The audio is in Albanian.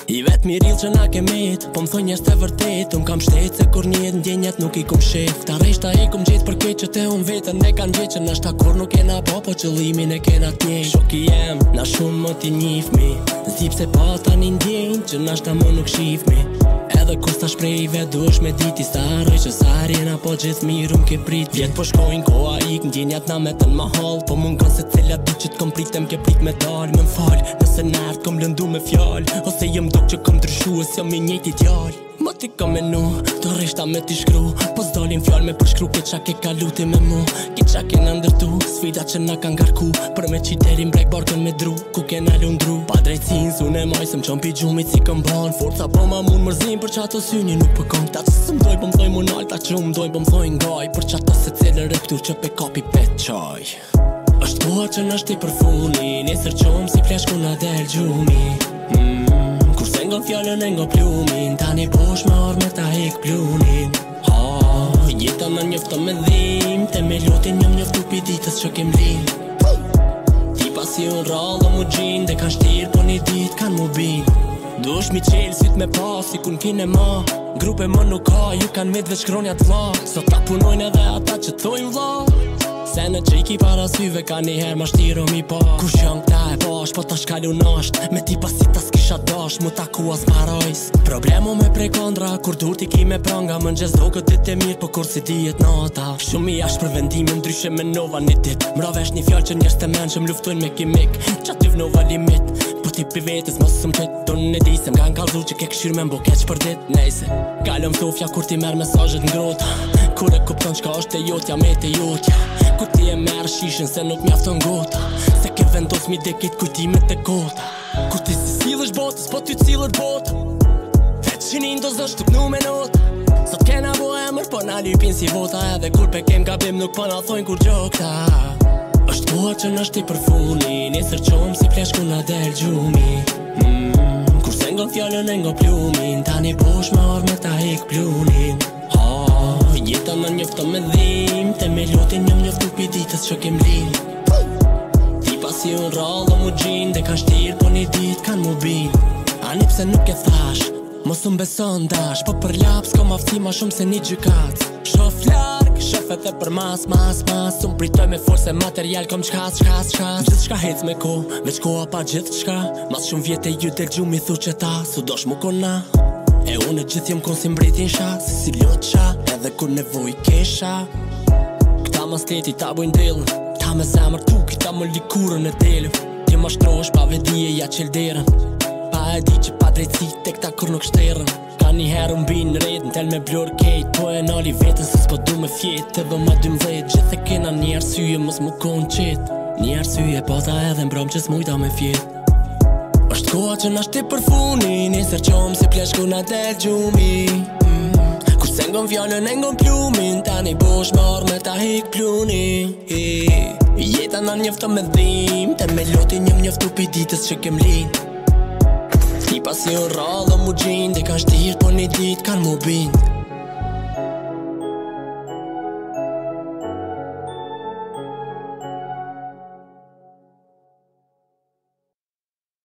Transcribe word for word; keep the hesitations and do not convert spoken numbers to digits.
I vet miril që na kemit, po m'thoj njerës të vërtet. Unë kam shtet se kur njet ndjenjat nuk i kum shef. Ta reshta i kum gjet për keq që te unë vetën e kan gjet. Që nashta kur nuk kena po, po qëllimin e kena t'njej. Shoki jem, na shumë më t'i njifmi. Zip se pa ta një ndjenj, që nashta më nuk shifmi. Edhe kus ta shprejve dush me diti staroj që sarjena po gjithë mirë m'ke prit. Vjet po shkojnë koha ik, ndjenjat na me të n'mahal. Po mungon se cila du që t'kom pritem ke prit me dal. Me m'fal, nëse nert kom lëndu me fjall. Ose jem dok që kom ndryshu e s'jom i njejti djall. Më ti kom menu, të reshta me t'i shkru. Po s'dolin fjall me përshkru ke qa ke kaluti me mu. Ke qa kena ndërtu, sfida që na kan garku. Për me qiterin brek barkën me dru, ku kena lundru. Pa drejtsin, sun e maj se m'qon pi gjumit si këm ban. Forca po ma mun mërzim për qato syni nuk pëkon. Ta që së mdoj po mdoj munal, ta që mdoj po mdoj ngaj. Për qato se cilë reptur që pe kapi pet qaj. Është koha që nështë i përfuni, nesër qom si pleshku na del gjumi. mm, Kur se ngon fjallën e ngo plumin, tani posh me orë me ta hek plunin. Ha, jeta në njofto me dhim, te me lotin njëm njoftu pi ditës që kem lin. Ti pasi unë rallë mu gjin, dhe kan shtir po një dit kan mu bin. Dush mi qelë syt me pas, si kun kine ma. Grupe më nuk ka, ju kan med veç kronjat vla. Sot ta punojnë edhe ata që thojnë vla. Se në që i ki para syve ka njëherë ma shtiro mi pa. Kush janë këta e bash, po ta shkallu nasht. Me ti pasi ta s'kisha dash, mu taku as marojs. Problemo me prej kondra, kur dur t'i ki me pranga. Më nxez do këtë dit e mirë, po kur si dijet nata. Shumë i ashtë për vendime, ndryshe me nova një dit. Mra vesh një fjall që njerës të men që m'luftojnë me kimik. Qa ty vnova limit, po ti pi vetës mos së m'qit. Tunë e di se m'kan kalzu që ke këshyr me mbo keq për dit. Nejse, kalëm thofja kur ti merë mesazhet n'grota. Kur e kupton qka është e jotja me te jotja. Kur ti e merë shishën se nuk mjafton gota. Se ke vendos mi dekit kujtimet e kota. Kur ti si cilësh botës, po ty cilët bota. Veç qinin do zësht të pnu me nota. Sot kena bo emër, po na lypin si vota. Edhe kur pe kem gabim nuk po na thojnë kur gjokta. Është koha që nështë i përfuni, nesër qom si pleshku na del gjumi. mm, Kur se ngon fjallën e ngo plumin, tani posh me orë me ta hek plunin. Ha, jeta në njofto me dhim, te me lotin njëm njoftu pi ditës që kem lin. Ti pasi unë rallë mu gjin, dhe kan shtir po një dit kan mu bin. Ani pse nuk e thash, mos unë beson dash. Po për lap s'kom aftësi ma shumë se një gjykat. Shof larg, shof edhe për mas, mas, mas. Unë pritoj me forse material kom qkas, qkas, qkas. Gjithë shka hec me ko, veç koha pa gjithë shka. Mas shumë vjetë e ju del gjumi thu që ta, su dosh mu kona. E unë e gjithë jem kon si mbretin sha, si si lot qa, edhe kur nevoj kesha. Këta mas teti ta bojnë delën, ta me zemër tu, kita më likurën e delën. Ti ma shtrosh pa vedije ja qelderën. Pa e di që pa drejtësi tek ta kur nuk shterën. Ka një herë mbi në redën, tel me blur kejt. Po e nali vetën se s'po du me fjet. Edhe ma dymdhet, gjithë e kena një arsye mos mu konë qet. Një arsye po ta edhe mbrom që s'mujta me fjet. Është koha që nështë i përfuni, nesër qom si pleshku na del gjumi. mm, Kur se ngon fjallën e ngon plumin, tani bosh me orë me ta hek pluni. Jeta na njofto me dhim, te me lotin njëm njoftu pi ditës që kem lin. Ti pasi unë rallë mu gjin, dhe kan shtir po një dit kan mu bin.